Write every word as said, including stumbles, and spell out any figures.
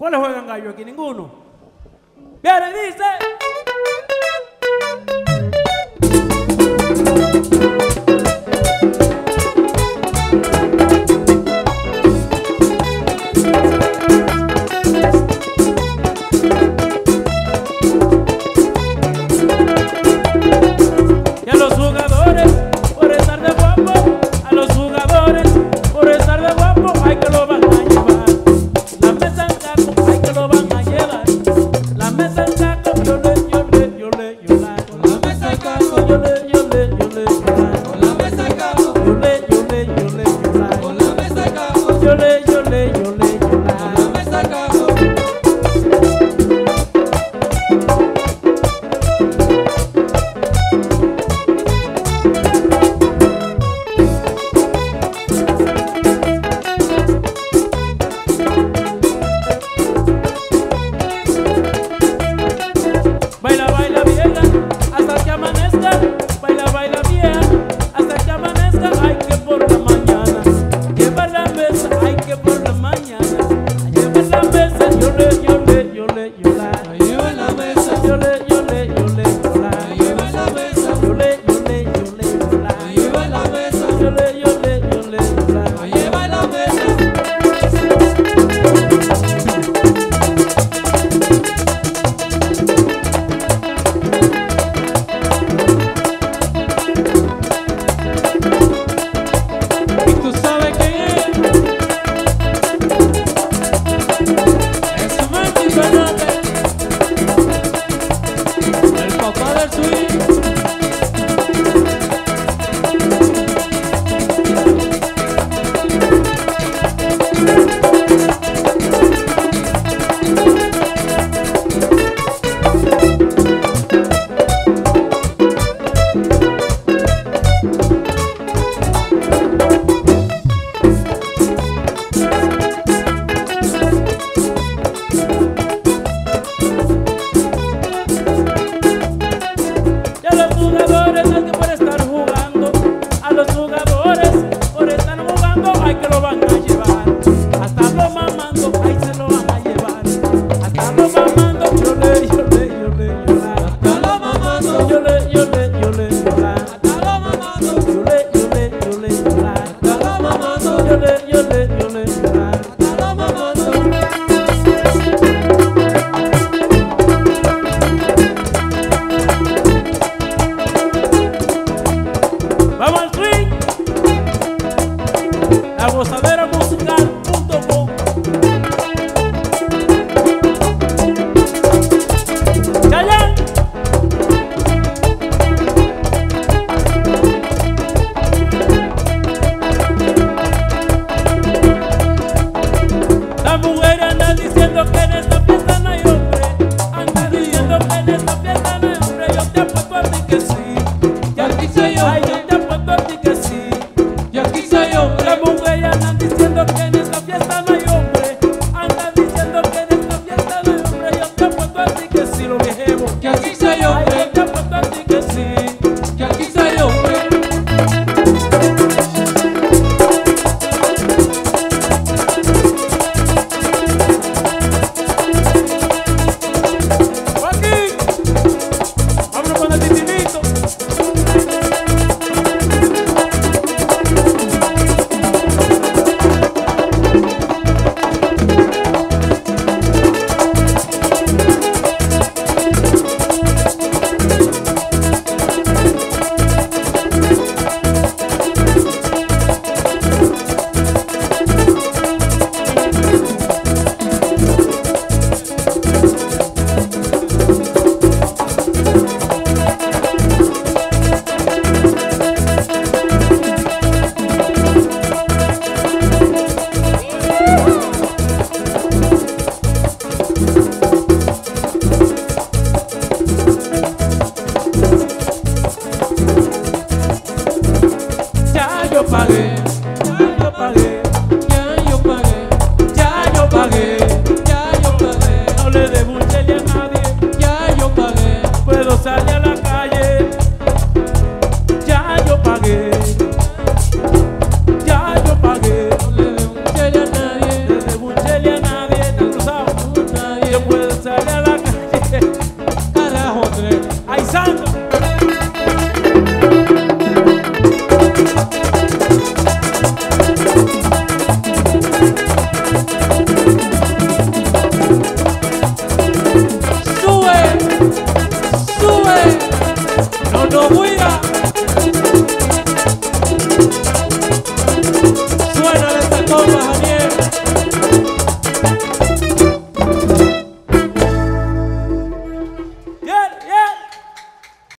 ¿Cuáles juegan gallo aquí? Ninguno. Viene y dice. Y a los jugadores, por estar de guapo, a los jugadores, por estar de guapo, hay que lo van a llevar. La mesa en caco, hay que lo van a llevar. La mesa en caco, yo le, yo le, yo le, yo la. La mesa en caco, yo le, yo le, yo le, yo la. la mesa en caco, Yo le, yo le, yo le, yo la. la mesa en caco, Yo le, yo le, yo le, yo la. la mesa en caco. Baila, baila vieja, hasta que amanezca. Baila, baila vieja, hasta que amanezca. Hay que por la mañana llevar la mesa, hay que por la mañana llevar la mesa. Yo le, yo le, yo le, yo la. La lleva en la mesa, Yo le, yo le, yo le, yo la. la lleva en la mesa, Yo le, yo le, yo le, yo la. la lleva en la mesa, Yo le, yo le, yo le, yo la. la lleva en la mesa. Y tú sabes quién es. Es Martín Fernández, el papá del swing. Y a los jugadores, hay que por estar jugando. A los jugadores, por estar jugando, hay que lo van a llevar. Hasta lo mamando, ahí se lo van a llevar. Hasta lo mamando, yo le, yo le, yo le, yo la. Hasta lo mamando, Yo le, yo le, yo le, yo la. hasta lo mamando, Yo le, yo le, yo le, yo la. hasta lo mamando, Yo le, yo le, yo le, yo la. hasta lo mamando. Vamos al swing. La gozadera musical punto com. ¡Callan! Las mujeres andan diciendo que eres